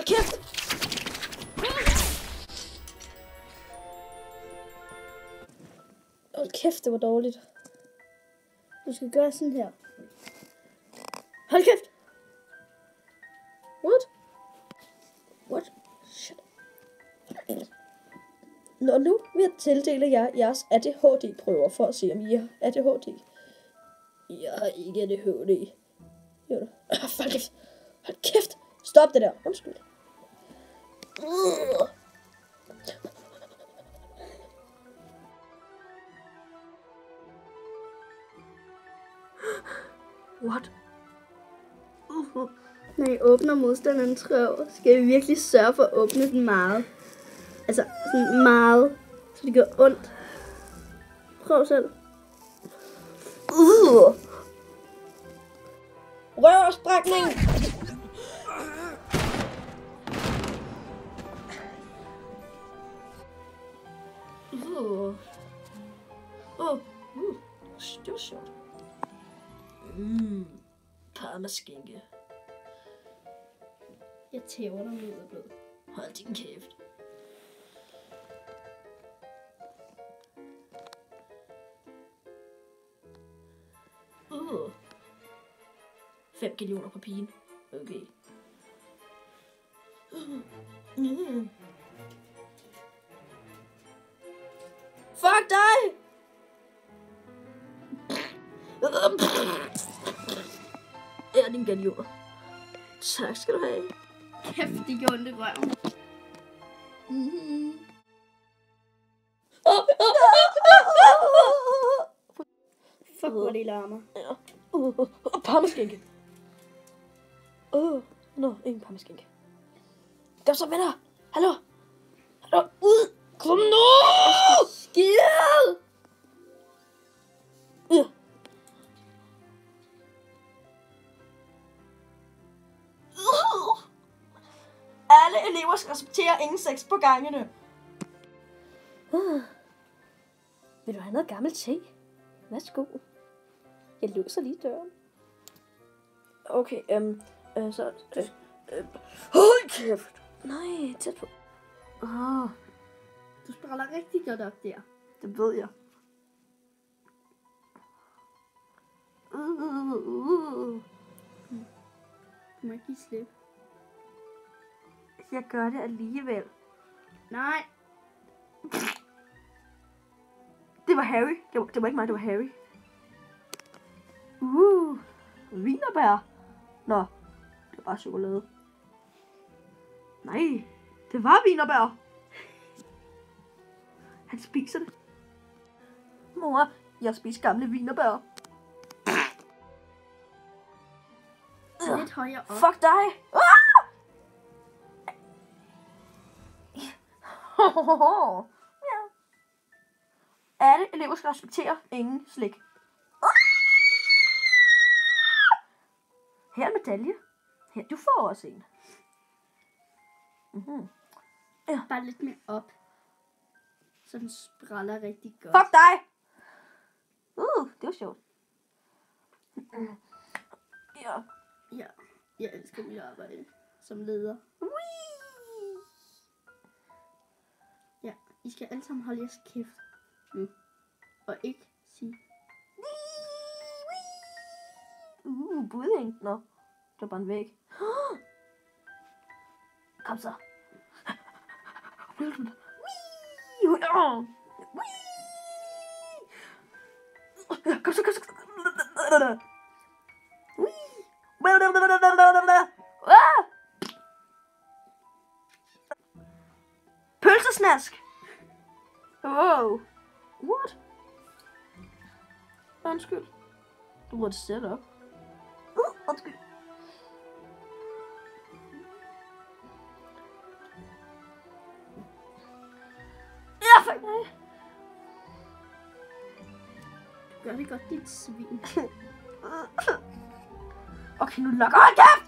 Hold kæft! Hold kæft, det var dårligt. Du skal gøre sådan her. Hold kæft! What? Shit. Når nu vil jeg tildele jer jeres ADHD-prøver for at se, om I har ADHD. Jeg har ikke ADHD. Jo da. Hold kæft! Stop det der. Undskyld. What? Når I åbner modstanderens røv, skal I virkelig sørge for at åbne den meget. Altså sådan meget, så det gør ondt. Prøv selv. Røvsprækning! Det var sjovt. Parmaskinke. Jeg tæver dig ud af blod. Hold din kæft. 5 gallioner på pigen. Okay. Fuck dig! Ja, din gallioner. Tak skal du have. Kæft, det gjorde ondt i røven. Fuck, hvor det larmer. Ja. Parmaskinke. Ingen parmaskinke. Kom så, venner. Hallo. Ud. Kom nu. Skid. Alle elever skal respektere ingen sex på gangene. Vil du have noget gammelt te? Værsgo. Jeg låser lige døren. Okay, så... hold kæft! Nej, tæt på. Du spræller rigtig godt op der. Det ved jeg. Du må ikke give slip. Jeg gør det alligevel. Nej. Det var Harry. Det var ikke mig, det var Harry. Wienerbær. Nå, det var bare chokolade. Nej, det var wienerbær. Han spiser det. Mor, jeg spiser gamle wienerbær. Lidt højere op. Fuck dig. Ja. Alle elever skal respektere ingen slik. Her er en medalje. Her, du får også en. Ja. Bare lidt mere op. Så den spræller rigtig godt. Fuck dig! Det var sjovt. Ja. Ja, jeg elsker mit arbejde som leder. Ja, I skal alle sammen holde jeres kæft nu. Og ikke sige budding. Nå, det var bare en væg. Kom så. Kom så. Pølsesnask. Wow. What? Undskyld. Du måtte sætte op. Undskyld. Ja, fuck mig. Gør det godt, dit svin. Okay, nu lukker jeg.